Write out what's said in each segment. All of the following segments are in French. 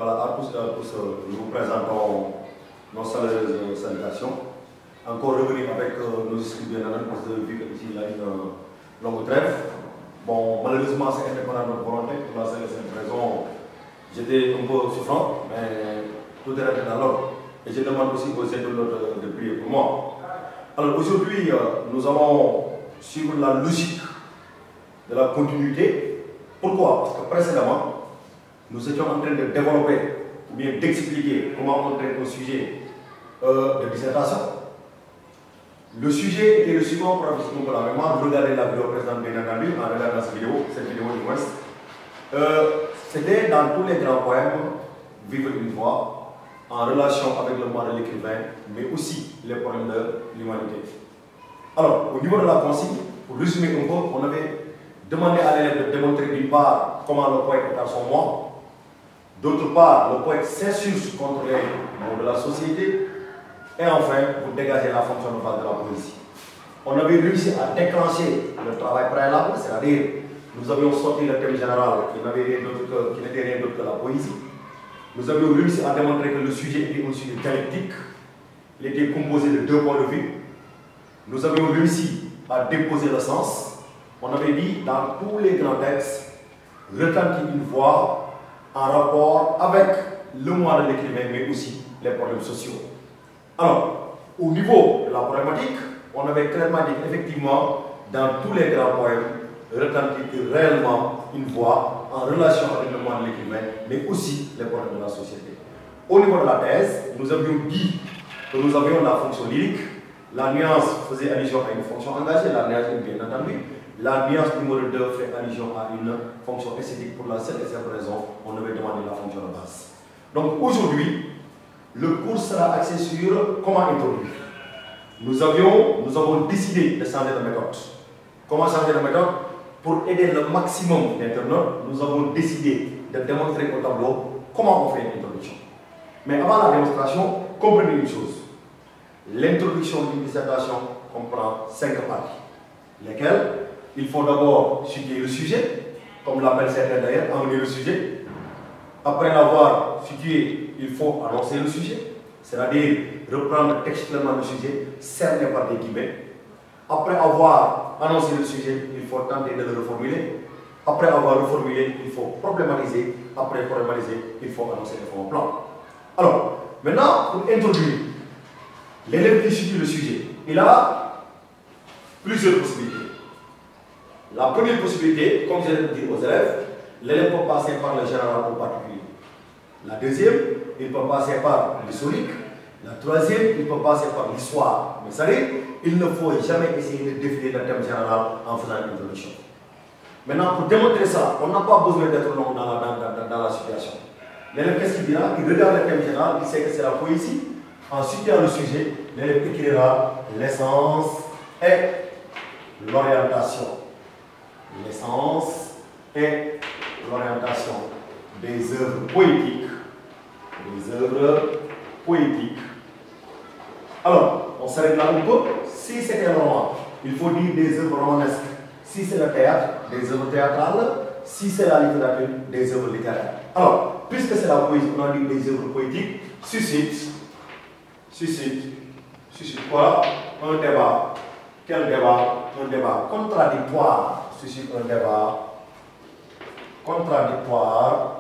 Voilà, à tous et à tous, nous vous présentons nos chaleureuses salutations. Encore revenir avec nos excuses bien parce que vu qu'ici il y a une longue trêve. Bon, malheureusement, c'est indépendant de notre volonté. Pour la simple raison, j'étais un peu souffrant, mais tout est resté dans l'ordre. Et je demande aussi aux internautes de prier pour moi. Alors aujourd'hui, nous allons suivre la logique de la continuité. Pourquoi? Parce que précédemment, nous étions en train de développer ou bien d'expliquer comment on traite un sujet de dissertation. Le sujet était le suivant pour la mémoire. Vous regardez la vidéo précédente bien entendu, en regardant cette vidéo du moins. C'était dans tous les grands poèmes, Vivre une fois, en relation avec le moi de l'écrivain, mais aussi les problèmes de l'humanité. Alors, au niveau de la consigne, pour résumer un peu, on avait demandé à l'élève de démontrer d'une part comment le poète est à son moi, d'autre part, le poète s'insurge contre les mots de la société, et enfin, pour dégager la fonction de base de la poésie. On avait réussi à déclencher le travail préalable, c'est-à-dire nous avions sorti le thème général qui n'était rien d'autre que la poésie. Nous avions réussi à démontrer que le sujet était un sujet dialectique, il était composé de deux points de vue. Nous avions réussi à déposer le sens. On avait dit dans tous les grands textes, retentit une voix en rapport avec le moi de l'écrivain, mais aussi les problèmes sociaux. Alors, au niveau de la problématique, on avait clairement dit qu'effectivement, dans tous les grands poèmes, retentit réellement une voix en relation avec le moi de l'écrivain, mais aussi les problèmes de la société. Au niveau de la thèse, nous avions dit que nous avions la fonction lyrique. La nuance faisait allusion à une fonction engagée, la nuance est bien entendu. La nuance numéro 2 fait allusion à une fonction esthétique. Pour la seule et simple raison, on avait demandé la fonction de base. Donc aujourd'hui, le cours sera axé sur comment introduire. Nous avons décidé de changer de méthode. Comment changer de méthode? Pour aider le maximum d'internautes, nous avons décidé de démontrer au tableau comment on fait une introduction. Mais avant la démonstration, comprenez une chose. L'introduction d'une dissertation comprend 5 parties, lesquelles il faut d'abord situer le sujet, comme l'appelle certains d'ailleurs, emmener le sujet. Après l'avoir situé, il faut annoncer le sujet, c'est-à-dire reprendre textuellement le sujet, cerné par des guillemets. Après avoir annoncé le sujet, il faut tenter de le reformuler. Après avoir reformulé, il faut problématiser. Après problématiser, il faut annoncer le fond plan. Alors, maintenant, pour introduire l'élève qui situe le sujet, il a plusieurs possibilités. La première possibilité, comme je l'ai dit aux élèves, l'élève peut passer par le général au particulier. La deuxième, il peut passer par l'historique. La troisième, il peut passer par l'histoire. Mais ça dit, il ne faut jamais essayer de définir le thème général en faisant une introduction. Maintenant, pour démontrer ça, on n'a pas besoin d'être long dans la situation. L'élève, qu'est-ce qu'il dira? Il regarde le thème général, il sait que c'est la poésie. En citant le sujet, l'élève écrira l'essence et l'orientation. L'essence et l'orientation des œuvres poétiques. Des œuvres poétiques. Alors, on s'arrête là un peu. Si c'était un roman, il faut dire des œuvres romanesques. Si c'est le théâtre, des œuvres théâtrales. Si c'est la littérature, des œuvres littéraires. Alors, puisque c'est la poésie, on a dit des œuvres poétiques, suscite quoi? Un débat. Quel débat? Un débat contradictoire. Suscite un débat contradictoire.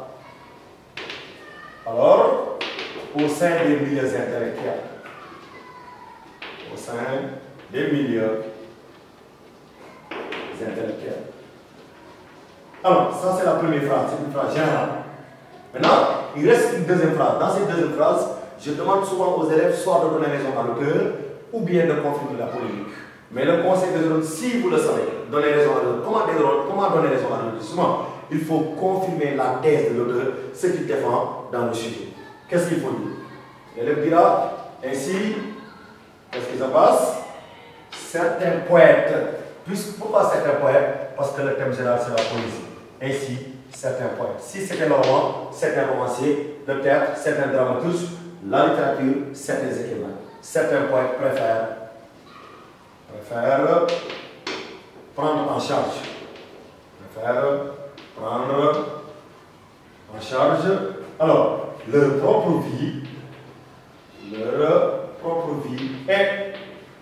Alors, au sein des milieux intellectuels. Au sein des milieux intellectuels. Alors, ça c'est la première phrase, c'est une phrase générale. Maintenant, il reste une deuxième phrase. Dans cette deuxième phrase, je demande souvent aux élèves soit de donner raison à l'auteur ou bien de confirmer la polémique. Mais le conseil de l'auteur, si vous le savez, donner raison à l'auteur. Comment donner raison à l'auteur? Souvent, il faut confirmer la thèse de l'auteur, ce qu'il défend dans le sujet. Qu'est-ce qu'il faut dire? L'élève dira ainsi, qu'est-ce qui se passe? Certains poètes, pourquoi certains poètes? Parce que le thème général c'est la poésie. Ainsi, certains poètes. Si c'était le roman, certains romanciers, le théâtre, certains dramaturges, la littérature, certains écrivains. Certains poètes préfèrent prendre en charge. Préfèrent prendre en charge. Alors, leur propre vie et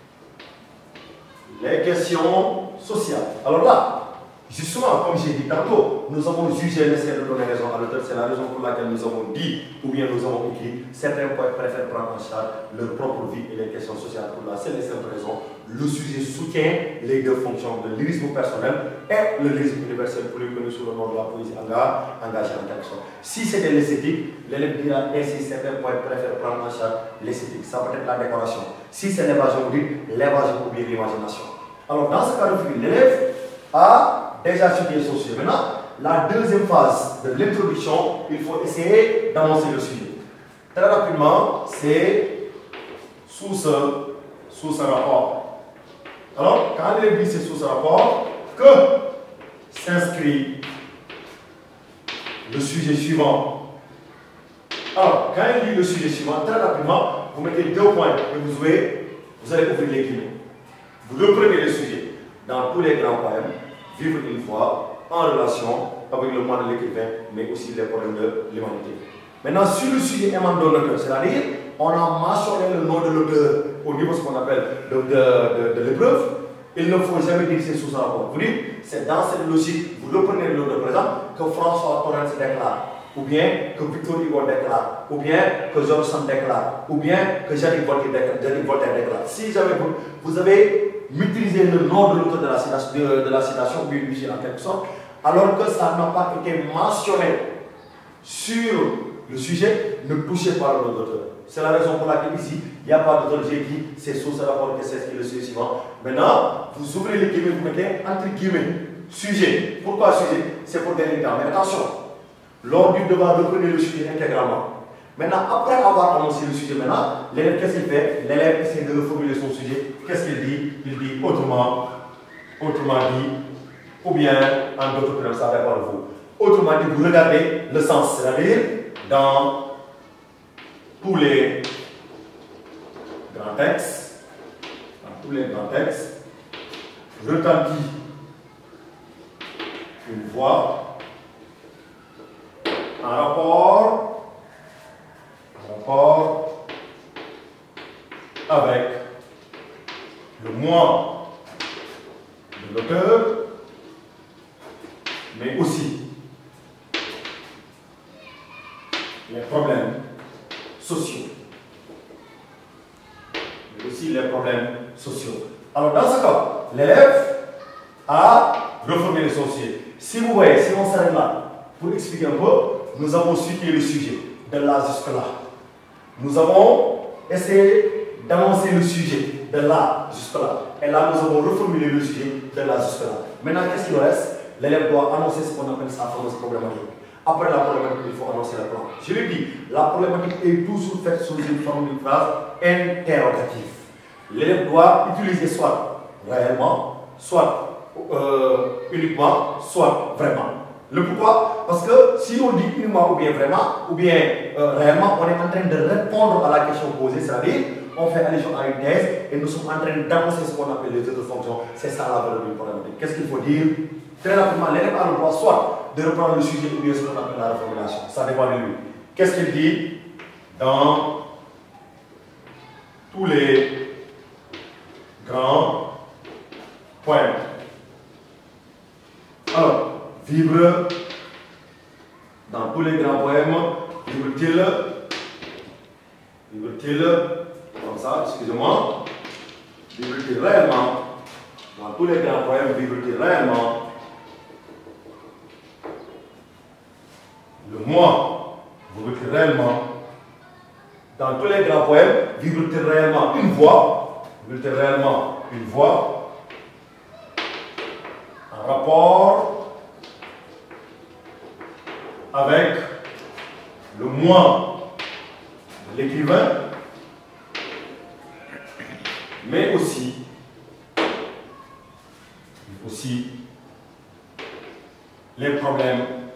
les questions sociales. Alors là, justement, comme j'ai dit tantôt, nous avons jugé nécessaire de donner raison à l'auteur. C'est la raison pour laquelle nous avons dit, ou bien nous avons écrit, certains poètes préfèrent prendre en charge leur propre vie et les questions sociales pour la seule et simple raison. Le sujet soutient les deux fonctions de lyrisme personnel et le lyrisme universel, plus connu sous le nom de la poésie engagée en quelque sorte. Si c'était l'esthétique, l'élève dira ainsi, certains poètes préfèrent prendre en charge l'esthétique. Ça peut être la décoration. Si c'est l'évasion, vous dites l'évasion ou bien l'imagination. Alors dans ce cas de figure, l'élève a déjà étudié son sujet. Maintenant, la deuxième phase de l'introduction, il faut essayer d'annoncer le sujet. Très rapidement, c'est sous ce rapport. Alors, quand l'élève dit c'est sous ce rapport, que s'inscrit le sujet suivant. Alors, quand il dit le sujet suivant, très rapidement, vous mettez 2 points et vous allez ouvrir les guillemets. Vous reprenez le sujet. Dans tous les grands poèmes, vivre une fois en relation avec le monde de l'écrivain, mais aussi les problèmes de l'humanité. Maintenant, sur le sujet émanant de l'auteur, c'est-à-dire, on a mentionné le nom de l'auteur au niveau de ce qu'on appelle de l'épreuve, il ne faut jamais dire c'est sous un rapport. Vous dites, c'est dans cette logique, vous reprenez l'auteur présent, que François Torrens déclare, ou bien que Victor Hugo déclare, ou bien que George Sand déclare, ou bien que Jean-Luc Voltaire déclare. Si jamais vous avez maîtrisé le nom de l'auteur de la citation, ou bien en quelque sorte, alors que ça n'a pas été mentionné sur le sujet, ne touchez pas le nom de l'auteur. C'est la raison pour laquelle ici, il n'y a pas d'auteur. J'ai dit, c'est sous ce rapport que c'est le sujet suivant. Maintenant, vous ouvrez les guillemets, vous mettez entre guillemets, sujet. Pourquoi sujet? C'est pour gagner le temps. Mais attention, lors du devoir, reprenez le sujet intégralement. Maintenant, après avoir annoncé le sujet, maintenant, l'élève, qu'est-ce qu'il fait? L'élève essaie de reformuler son sujet. Qu'est-ce qu'il dit? Il dit autrement dit, ou bien en d'autres termes, ça dépend de vous. Autrement dit, vous regardez le sens, c'est-à-dire dans tous les grands textes, retentit une voix en rapport avec le moi de l'auteur, mais aussi les problèmes sociaux. Alors dans ce cas, l'élève a reformulé son sujet. Si vous voyez, si on s'arrête là, pour expliquer un peu, nous avons situé le sujet de là jusque-là. Nous avons essayé d'annoncer le sujet de là jusque-là. Et là, nous avons reformulé le sujet de là jusque-là. Maintenant, qu'est-ce qu'il nous reste? L'élève doit annoncer ce qu'on appelle sa fameuse problématique. Après la problématique, il faut annoncer le plan. Je l'ai dit, la problématique est toujours faite sous une forme d'une phrase interrogative. L'élève doit utiliser soit réellement, soit uniquement, soit vraiment. Le pourquoi? Parce que si on dit uniquement ou bien vraiment, ou bien réellement, on est en train de répondre à la question posée, c'est-à-dire on fait allusion à une thèse et nous sommes en train d'annoncer ce qu'on appelle les autres fonctions. C'est ça la valeur d'une problématique. Qu'est-ce qu'il faut dire? Très rapidement, l'élève a le droit soit de reprendre le sujet ou bien ce qu'on appelle la reformulation. Ça dépend de lui. Qu'est-ce qu'il dit dans tous les grands poèmes? Alors, vivre dans tous les grands poèmes, vivre-t-il comme ça, excusez-moi, vivre-t-il réellement dans tous les grands poèmes, vivre-t-il réellement le moi, vivre-t-il réellement dans tous les grands poèmes, vivre-t-il réellement une voix, vivre-t-il réellement une voix en rapport avec le moi de l'écrivain, mais aussi les problèmes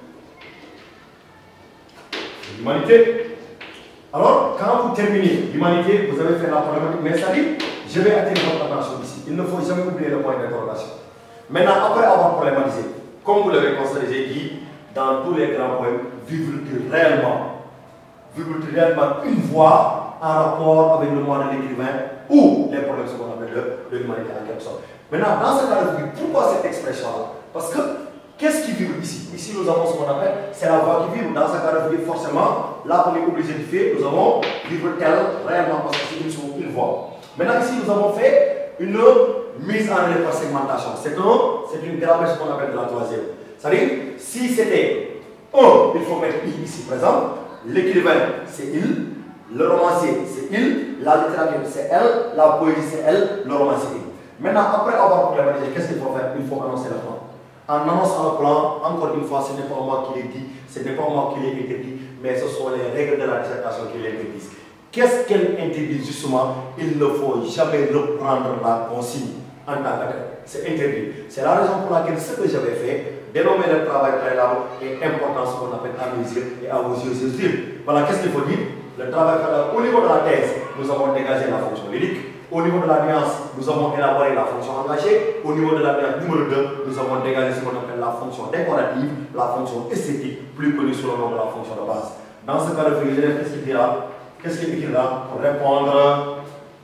de l'humanité. Alors, quand vous terminez l'humanité, vous avez fait la problématique, mais ça dit, je vais attirer votre attention ici. Il ne faut jamais oublier le point d'interrogation. Maintenant, après avoir problématisé, comme vous l'avez constaté, j'ai dit, dans tous les grands poèmes, vivre-t-il réellement réellement une voix en rapport avec le mois de l'écrivain ou les problèmes ce qu'on appelle de l'humanité en quelque sorte. Maintenant, dans ce cas de figure, pourquoi cette expression-là? Parce que qu'est-ce qui vibre ici? Ici, nous avons ce qu'on appelle, c'est la voix qui vibre. Dans ce cas de figure, forcément, là, on est obligé de faire, nous avons vibre tel réellement parce que c'est une voix. Maintenant, ici, nous avons fait une mise en relève par segmentation. C'est une grammaire, ce qu'on appelle de la troisième. C'est-à-dire, si c'était 1, il faut mettre I ici présent. L'écrivain, c'est il. Le romancier, c'est il. La littérature, c'est elle. La poésie, c'est elle. Le roman, c'est il. Maintenant, après avoir problématisé, qu'est-ce qu'il faut faire? Il faut annoncer le plan. En annonçant le plan, encore une fois, ce n'est pas moi qui l'ai dit, ce n'est pas moi qui l'ai interdit, mais ce sont les règles de la dissertation qui l'interdisent. Qu'est-ce qu'elle interdit justement? Il ne faut jamais reprendre la consigne en tant que c'est interdit. C'est la raison pour laquelle ce que j'avais fait, dénommer le travail préalable est important, ce qu'on appelle à mes yeux et à vos yeux, c'est sûr. Voilà, qu'est-ce qu'il faut dire? Le travail préalable, au niveau de la thèse, nous avons dégagé la fonction lyrique. Au niveau de la nuance, nous avons élaboré la fonction engagée. Au niveau de la nuance numéro 2, nous avons dégagé ce qu'on appelle la fonction décorative, la fonction esthétique, plus connue sous le nom de la fonction de base. Dans ce cas de figure, qu'est-ce qu'il dira? Qu'est-ce qu'il écrira pour répondre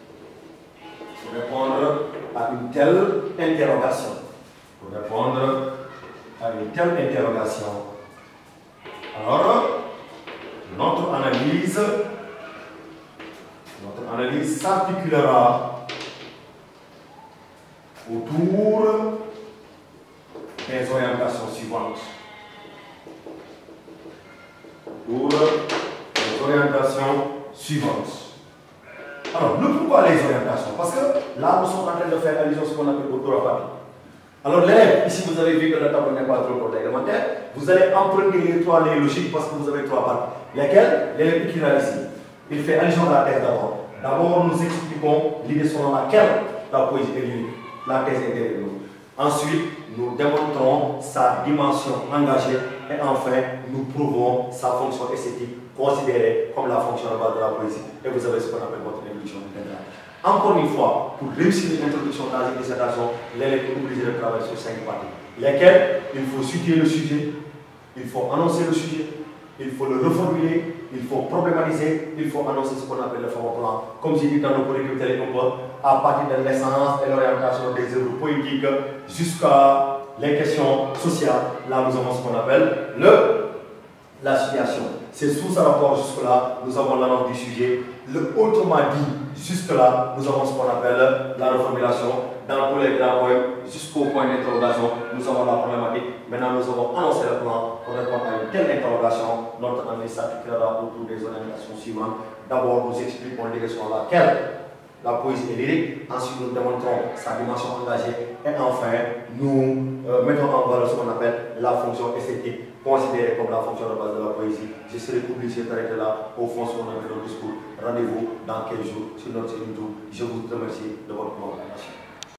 à une telle interrogation? Pour répondre à une telle interrogation. Alors, notre analyse s'articulera autour des orientations suivantes. Autour des orientations suivantes. Alors, pourquoi les orientations? Parce que là, nous sommes en train de faire allusion à ce qu'on appelle orthographie. Alors, l'élève, ici vous avez vu que la table n'est pas trop réglementaire, vous allez emprunter les trois lignes logiques parce que vous avez trois parties. Lesquelles? L'élève écrira ici. Il fait allusion à la thèse d'abord. D'abord, nous expliquons l'idée selon laquelle la poésie est lyrique. La thèse est derrière nous. Ensuite, nous démontrons sa dimension engagée et enfin, nous prouvons sa fonction esthétique considérée comme la fonction de base de la poésie. Et vous avez ce qu'on appelle votre introduction intégrale. Encore une fois, pour réussir une introduction dans une dissertation, l'élève est obligé de travailler sur 5 parties. Lesquelles? Il faut situer le sujet, il faut annoncer le sujet, il faut le reformuler, il faut problématiser, il faut annoncer ce qu'on appelle le fameux plan. Comme j'ai dit dans le curriculum télécompo, à partir de l'essence et l'orientation des œuvres poétiques jusqu'à les questions sociales, là nous avons ce qu'on appelle la situation. C'est sous ce rapport jusque-là, nous avons l'annonce du sujet. Le autrement dit, jusque-là, nous avons ce qu'on appelle la reformulation. Dans tous les grands poèmes, jusqu'au point d'interrogation, nous avons la problématique. Maintenant, nous avons annoncé le plan pour répondre à une telle interrogation. Notre analyse s'articulera autour des orientations suivantes. D'abord, nous expliquons les directions à laquelle la poésie est lyrique. Ensuite, nous démontrons sa dimension engagée. Et enfin, nous mettons en valeur ce qu'on appelle la fonction esthétique, considérée comme la fonction de base de la poésie. Je serai obligé d'arrêter là. Au fond, ce qu'on appelle le discours. Rendez-vous dans 15 jours sur notre série. Je vous remercie de votre collaboration.